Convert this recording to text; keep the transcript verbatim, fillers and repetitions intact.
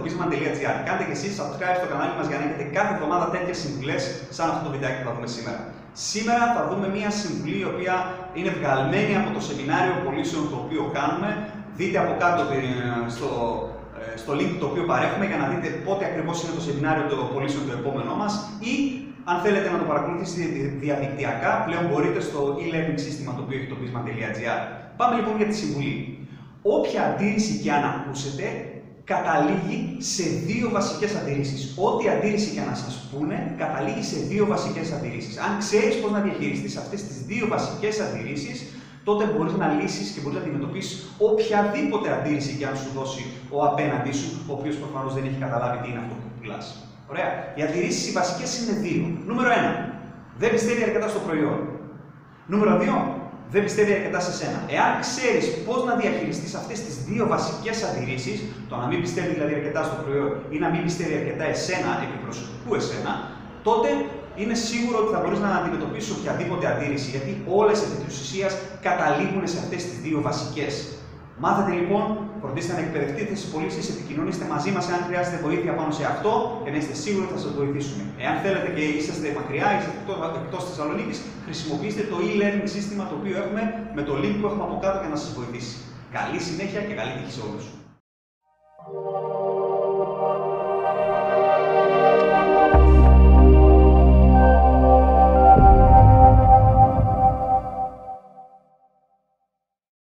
bisman τελεία gr. Κάντε και εσείς subscribe στο κανάλι μας για να έχετε κάθε εβδομάδα τέτοιες συμβουλές σαν αυτό το βιντεάκι που θα δούμε σήμερα. Σήμερα θα δούμε μια συμβουλή η οποία είναι βγαλμένη από το σεμινάριο πωλήσεων το οποίο κάνουμε. Δείτε από κάτω στο, στο link το οποίο παρέχουμε για να δείτε πότε ακριβώς είναι το σεμινάριο των πωλήσεων το επόμενό μας, ή αν θέλετε να το παρακολουθήσετε διαδικτυακά, πλέον μπορείτε στο e-learning σύστημα το οποίο έχει το bisman τελεία gr. Πάμε λοιπόν για τη συμβουλή. Όποια αντίρρηση και αν ακούσετε, καταλήγει σε δύο βασικές αντιρρήσεις. Ό,τι αντίρρηση και να σας πούνε, καταλήγει σε δύο βασικές αντιρρήσεις. Αν ξέρεις πώς να διαχειριστείς αυτές τις δύο βασικές αντιρρήσεις, τότε μπορείς να λύσεις και μπορείς να αντιμετωπίσεις οποιαδήποτε αντίρρηση και αν σου δώσει ο απέναντί σου, ο οποίος προφανώς δεν έχει καταλάβει τι είναι αυτό που πουλάς. Ωραία. Οι αντιρρήσεις οι βασικές είναι δύο. Νούμερο ένα. Δεν πιστεύει αρκετά στο προϊόν. Νούμερο δύο. Δεν πιστεύει αρκετά σε σένα. Εάν ξέρεις πώς να διαχειριστείς αυτές τις δύο βασικές αντιρρήσεις, το να μην πιστεύει δηλαδή αρκετά στο προϊόν ή να μην πιστεύει αρκετά εσένα, επί προσωπικού εσένα, τότε είναι σίγουρο ότι θα μπορείς να αντιμετωπίσεις οποιαδήποτε αντίρρηση, γιατί όλες επί της ουσίας καταλήγουν σε αυτές τις δύο βασικές. Μάθετε λοιπόν, φροντίστε να εκπαιδευτείτε στις πωλήσεις, επικοινωνήστε μαζί μας εάν χρειάζεται βοήθεια πάνω σε αυτό και να είστε σίγουροι ότι θα σας βοηθήσουμε. Εάν θέλετε και είσαστε μακριά, είσαστε εκτός Θεσσαλονίκης, χρησιμοποιήστε το e-learning σύστημα το οποίο έχουμε με το link που έχουμε από κάτω για να σας βοηθήσει. Καλή συνέχεια και καλή τύχη σε όλους.